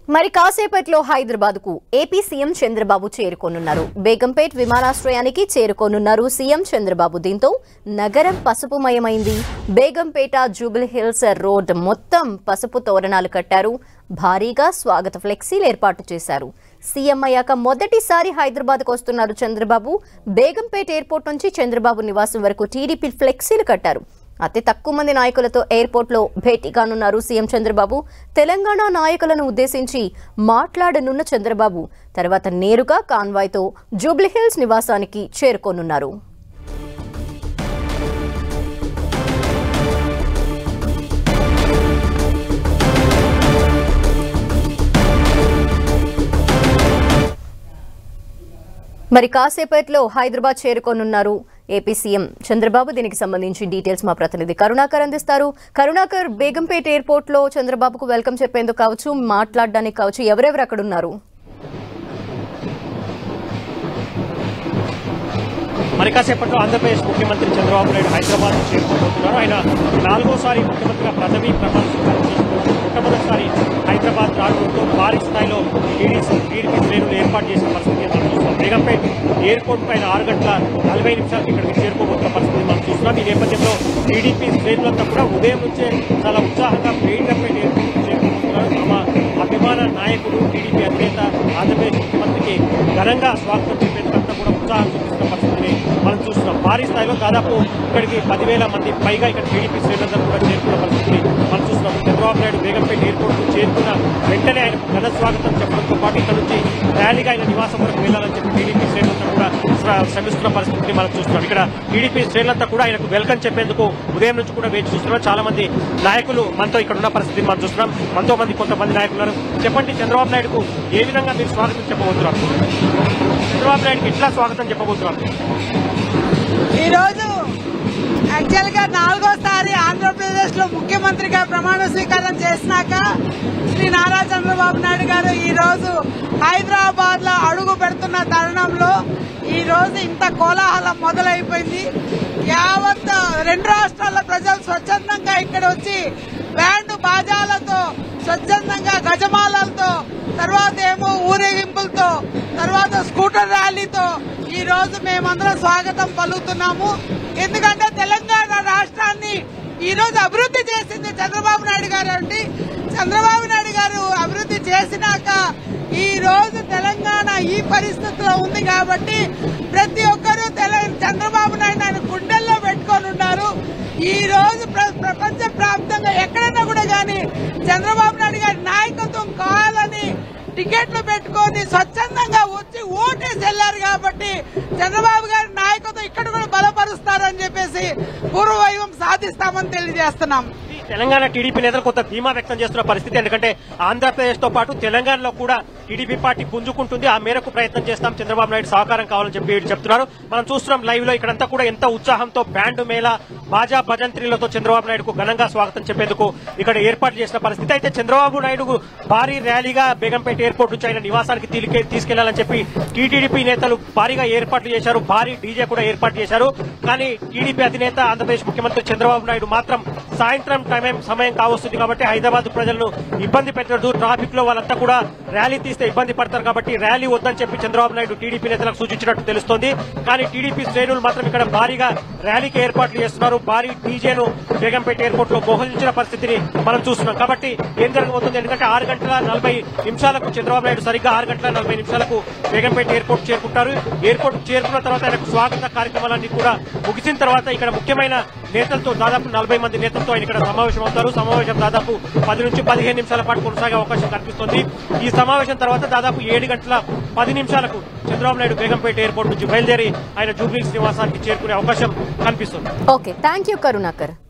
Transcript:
మరి కాసేపట్లో హైదరాబాద్ కు ఏపీ సీఎం చంద్రబాబు చేరుకోనున్నారు. బేగంపేట్ విమానాశ్రయానికి చేరుకోనున్నారు సీఎం చంద్రబాబు. దీంతో నగరం పసుపుమయమైంది. బేగంపేట జూబిలీ హిల్స్ రోడ్ మొత్తం పసుపు తోరణాలు కట్టారు. భారీగా స్వాగత ఫ్లెక్సీలు ఏర్పాటు చేశారు. సీఎం అయ్యాక మొదటిసారి హైదరాబాద్ కు వస్తున్నారు చంద్రబాబు. బేగంపేట్ ఎయిర్పోర్ట్ నుంచి చంద్రబాబు నివాసం వరకు టీడీపీ ఫ్లెక్సీలు కట్టారు. అతి తక్కువ మంది నాయకులతో ఎయిర్పోర్ట్ లో భేటీ కానున్నారు సీఎం చంద్రబాబు. తెలంగాణ నాయకులను ఉద్దేశించి మాట్లాడనున్న చంద్రబాబు తర్వాత నేరుగా కాన్వాయ్ తో జూబ్లీ హిల్స్ నివాసానికి చేరుకోనున్నారు. మరి కాసేపట్లో హైదరాబాద్ చేరుకోనున్నారు ఏపీ సీఎం చంద్రబాబు. దీనికి సంబంధించి డీటెయిల్స్ మా ప్రతినిధి కరుణాకర్ అందిస్తారు. కరుణాకర్, బేగంపేట ఎయిర్పోర్ట్ లో చంద్రబాబుకు వెల్కమ్ చెప్పేందుకు కావచ్చు, మాట్లాడడానికి కావచ్చు, ఎవరెవరు అక్కడ ఉన్నారు? మరి కాసేపట్లో ఆంధ్రప్రదేశ్ ముఖ్యమంత్రి చంద్రబాబు నాయుడు హైదరాబాద్ చేరుకోబోతున్నారు. ఆయన 4వ ముఖ్యమంత్రిగా పదవీ ప్రమాణ స్వీకారం చేసుకుంటూ మొట్టమొదటిసారి హైదరాబాద్ రావడంతో భారీ స్థాయిలో టీడీపీ శ్రేణులు ఏర్పాటు చేసిన పరిస్థితి మనం చూస్తున్నాం. బేగంపేట్ ఎయిర్పోర్ట్ పైన 6 గంటల 40 నిమిషాలకి ఇక్కడికి చేరుకోబోతున్న పరిస్థితి మనం చూస్తున్నాం. ఈ నేపథ్యంలో టీడీపీ శ్రేణులంతా కూడా ఉదయం నుంచే చాలా ఉత్సాహంగా బేగంపేట్ ఎయిర్పోర్ట్ చేరుకుంటున్నారు. తమ అభిమాన నాయకుడు టీడీపీ అధినేత ఆంధ్రప్రదేశ్ ముఖ్యమంత్రికి ఘనంగా స్వాగతం చెప్పేందుకంతా కూడా ఉత్సాహం చూపిస్తున్న పరిస్థితిని మనం చూస్తున్నాం. భారీ స్థాయిలో దాదాపు ఇక్కడికి 10,000 మంది పైగా ఇక్కడ టీడీపీ శ్రేణులందరూ కూడా చేరుకున్న పరిస్థితిని మనం చూస్తున్నాం. చంద్రబాబు నాయుడు బేగంపేట ఎయిర్పోర్ట్ కు చేరుకున్న వెంటనే ఆయన ఘన స్వాగతం చెప్పడంతో పాటు ఇక్కడ నుంచి ర్యాలీగా ఆయన నివాసం వరకు వెళ్లాలని చెప్పి టీడీపీ శ్రేణులంతా కూడా శ్రమిస్తున్న పరిస్థితిని మనం చూస్తున్నాం. ఇక్కడ టీడీపీ శ్రేణులంతా కూడా ఆయనకు వెల్కమ్ చెప్పేందుకు ఉదయం నుంచి కూడా వేచి చూస్తున్నారు. చాలా మంది నాయకులు మనతో ఇక్కడ ఉన్న పరిస్థితిని మనం చూస్తున్నాం. మనతో కొంతమంది నాయకులు. చెప్పండి, చంద్రబాబు నాయుడుకు ఏ విధంగా మీరు స్వాగతం చెప్పబోతున్నారు? చంద్రబాబు నాయుడుకి ఎట్లా స్వాగతం చెప్పబోతున్నారు? ఈరోజు యాక్చువల్ గా 4వసారి ఆంధ్రప్రదేశ్ లో ముఖ్యమంత్రిగా ప్రమాణ స్వీకారం చేసినాక శ్రీ నారా చంద్రబాబు నాయుడు గారు ఈ రోజు హైదరాబాద్ లో అడుగు పెడుతున్న తరుణంలో ఈ రోజు ఇంత కోలాహలం మొదలైపోయింది. యావత్ 2 రాష్ట్రాల ప్రజలు స్వచ్ఛందంగా ఇక్కడ వచ్చి బ్యాండ్ బాజాలతో, స్వచ్ఛందంగా గజమాలతో, తర్వాత ఏమో ఊరేగింపులతో, తర్వాత స్కూటర్ ర్యాలీతో ఈ రోజు మేమందరం స్వాగతం పలుకుతున్నాము. ఎందుకంటే తెలంగాణ రాష్ట్రాన్ని ఈ రోజు అభివృద్ధి చేసింది చంద్రబాబు నాయుడు గారు అండి. చంద్రబాబు నాయుడు గారు అభివృద్ధి చేసినాక ఈ రోజు తెలంగాణ ఈ పరిస్థితిలో ఉంది కాబట్టి ప్రతి ఒక్కరూ చంద్రబాబు నాయుడు ఆయన గుండెల్లో పెట్టుకొని ఉన్నారు. ఈ రోజు ప్రపంచ వ్యాప్తంగా ఎక్కడైనా కూడా గాని చంద్రబాబు నాయుడు గారి నాయకత్వం కావాలని టికెట్లు పెట్టుకొని స్వచ్ఛందంగా వచ్చి ఓటేసి వెళ్లారు కాబట్టి చంద్రబాబు గారి నాయకత్వం ఇక్కడ కూడా బలపరుస్తారని చెప్పేసి పూర్వవైభవం సాధిస్తామని తెలియజేస్తున్నాం. తెలంగాణ టీడీపీ నేతలు కొంత ధీమా వ్యక్తం చేస్తున్న పరిస్థితి. ఎందుకంటే ఆంధ్రప్రదేశ్ తో పాటు తెలంగాణలో కూడా టీడీపీ పార్టీ పుంజుకుంటుంది. ఆ మేరకు ప్రయత్నం చేస్తాం, చంద్రబాబు నాయుడు సహకారం కావాలని చెప్పి చెప్తున్నారు. మనం చూస్తున్నాం లైవ్ లో ఇక్కడంతా కూడా ఎంత ఉత్సాహంతో బ్యాండ్ మేళ, బాజా భజంత్రీలతో చంద్రబాబు నాయుడుకు ఘనంగా స్వాగతం చెప్పేందుకు ఇక్కడ ఏర్పాటు చేసిన పరిస్థితి. అయితే చంద్రబాబు నాయుడు భారీ ర్యాలీగా బేగంపేట ఎయిర్పోర్ట్ నుంచి ఆయన నివాసానికి తీసుకెళ్లాలని చెప్పి టీడీపీ నేతలు భారీగా ఏర్పాట్లు చేశారు. భారీ డీజే కూడా ఏర్పాటు చేశారు. కానీ టీడీపీ అధినేత ఆంధ్రప్రదేశ్ ముఖ్యమంత్రి చంద్రబాబు నాయుడు మాత్రం సాయంత్రం సమయం కావస్తుంది కాబట్టి హైదరాబాద్ ప్రజలను ఇబ్బంది పెట్టదు, ట్రాఫిక్ లో వాళ్ళంతా కూడా ర్యాలీ తీస్తే ఇబ్బంది పడతారు కాబట్టి ర్యాలీ వద్దని చెప్పి చంద్రబాబు నాయుడు టీడీపీ నేతలకు సూచించినట్టు తెలుస్తోంది. కానీ టీడీపీ శ్రేణులు మాత్రం ఇక్కడ భారీగా ర్యాలీకి ఏర్పాట్లు చేస్తున్నారు. భారీ డీజేను బేగంపేట ఎయిర్పోర్ట్ లో మోహరించిన పరిస్థితిని మనం చూస్తున్నాం. కాబట్టి ఏం జరగబోతుంది? ఎందుకంటే 6 గంటల 40 నిమిషాలకు చంద్రబాబు నాయుడు సరిగ్గా 6 గంటల 40 నిమిషాలకు బేగంపేట ఎయిర్పోర్ట్ చేరుకుంటారు. ఎయిర్పోర్ట్ చేరుకున్న తర్వాత ఆయనకు స్వాగత కార్యక్రమాలన్నీ కూడా ముగిసిన తర్వాత ఇక్కడ ముఖ్యమైన నేతలతో దాదాపు 40 మంది నేతలతో ఆయన ఇక్కడ సమావేశం అవుతారు. సమావేశం దాదాపు 10 నుంచి 15 నిమిషాల పాటు కొనసాగే అవకాశం కనిపిస్తోంది. ఈ సమావేశం తర్వాత దాదాపు 7 గంటల 10 నిమిషాలకు చంద్రబాబు నాయుడు బేగంపేట ఎయిర్పోర్ట్ నుంచి బయలుదేరి ఆయన జూబ్లీ హిల్స్ నివాసానికి చేరుకునే అవకాశం కనిపిస్తుంది. Okay, thank you Karunakar.